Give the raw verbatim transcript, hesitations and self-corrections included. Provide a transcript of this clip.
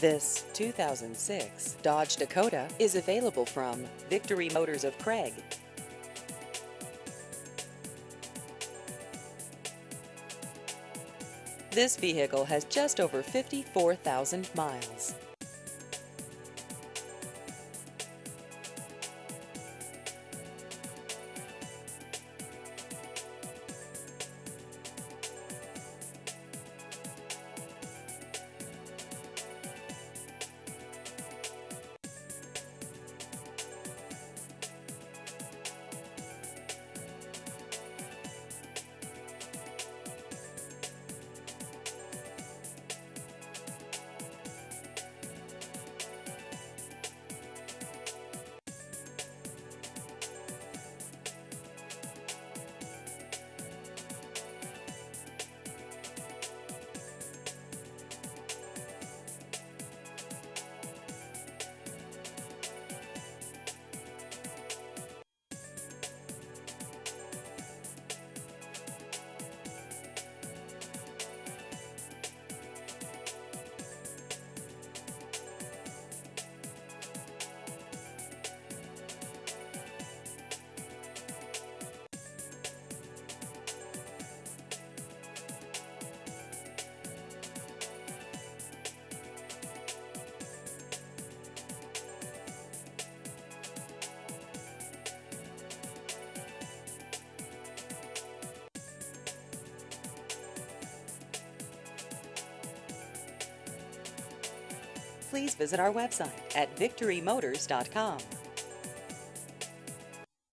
This two thousand six Dodge Dakota is available from Victory Motors of Craig. This vehicle has just over fifty-four thousand miles. Please visit our website at victory motors dot com.